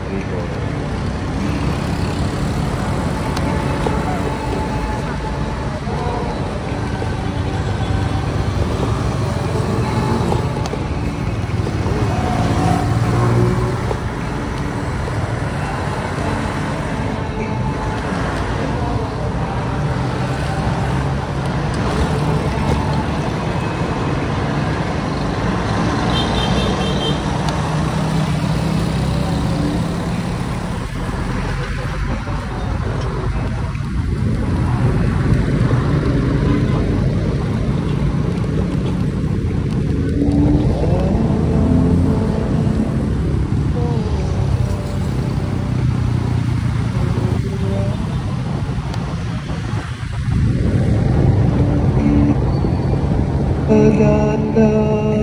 Ganda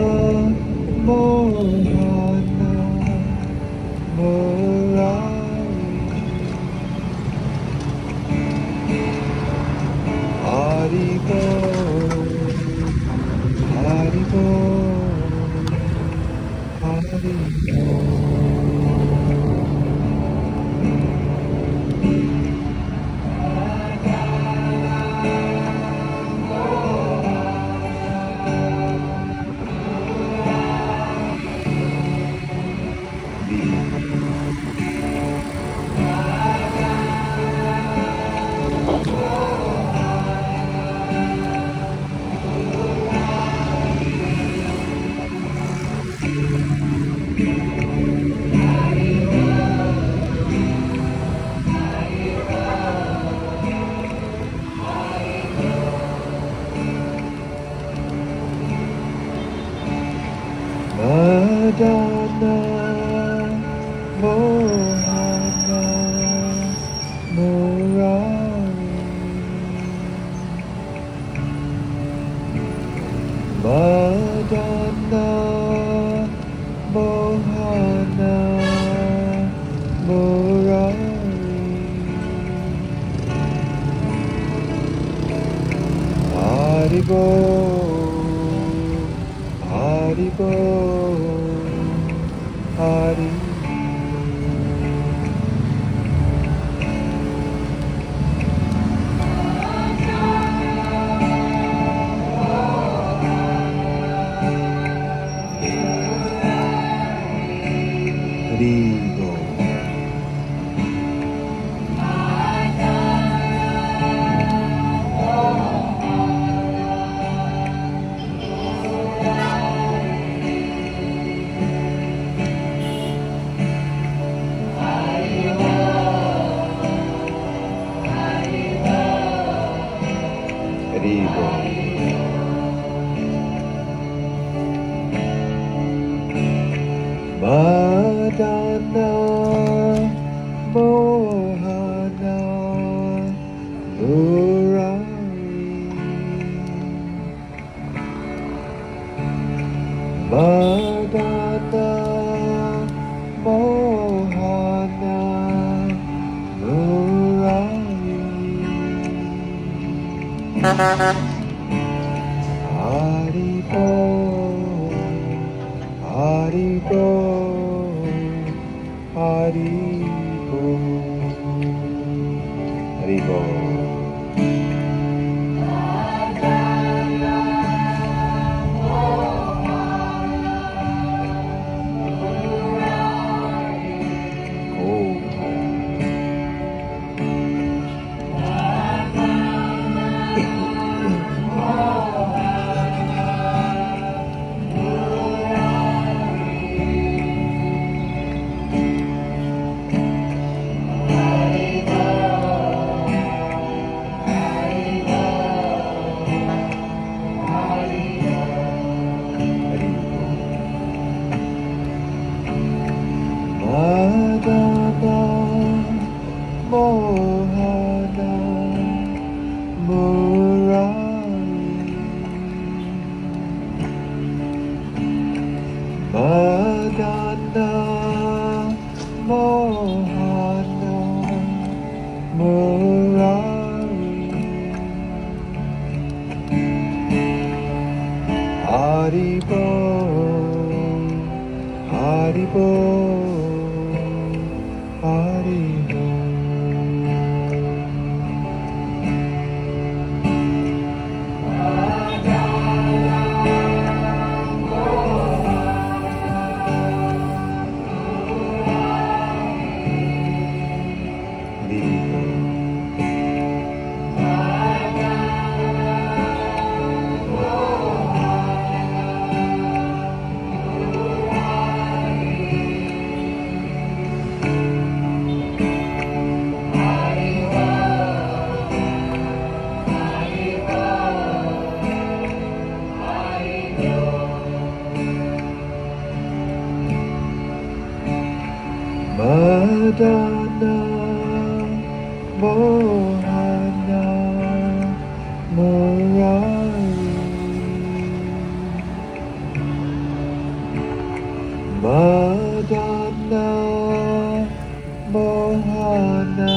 Mohana Murari Haribo Haribo Haribo Madana Mohana Murari Madana Mohana Murari Haribo Haribo Hari Haribo Haribo Madana Mohana Murari Madana Mohana Murari Haribo Haribo Haribo Haribo Madana Mohana Murari Madana Mohana Murari Haribo Haribo Madonna, Mohana, Murari. Madonna, Mohana,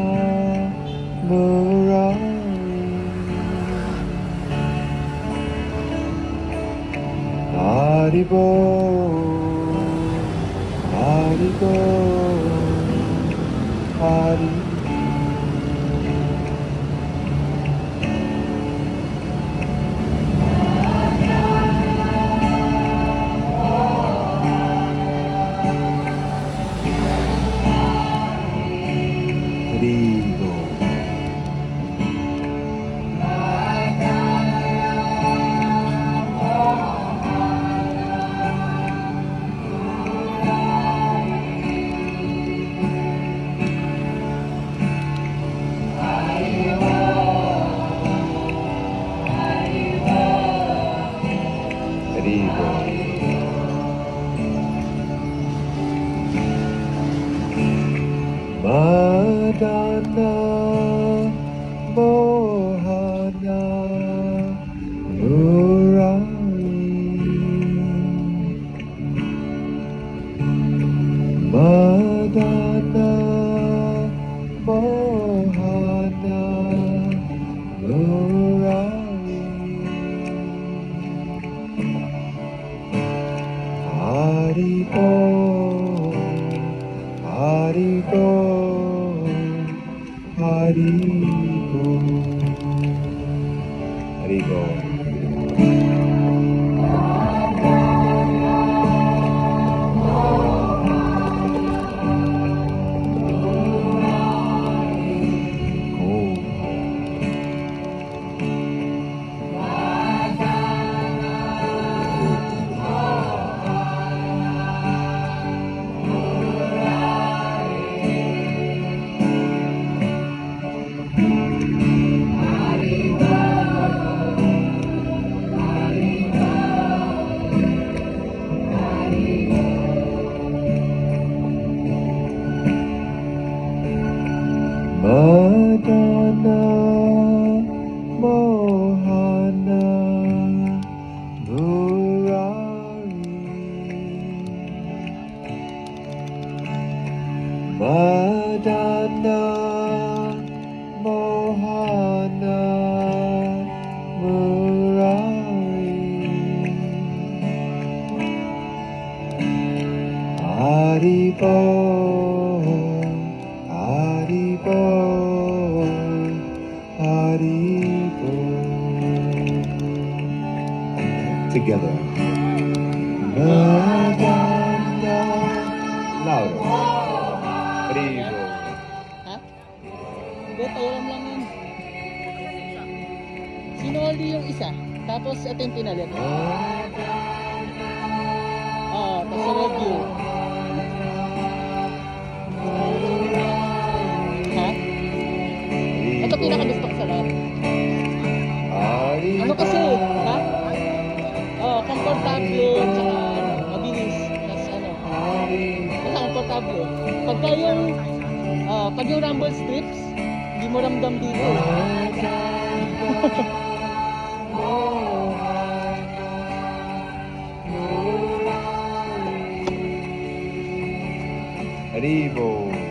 Murari. Haribo, Haribo, Hari. Haribo. Haribo. Madonna, Mohana, Murari. Madonna, Mohana, Murari. Haribo, Haribo, Haribo, Haribo. Madonna, Mohana, Murari. Madonna, Mohana, Murari. Haribo, Haribo, Haribo. Together. Madonna. Louder. Haribo. Ha? Hindi, tawaran lang yun. Sinoli yung isa. Tapos ito yung pinalit. Tapos review. Ha? Ito pinakagusto ko sa lahat. Ano kasi? Ha? Komportable, tsaka mabilis. Tapos ano? Basta komportable. Pag yung rumble strips, hindi mo ramdam dito. Haribo.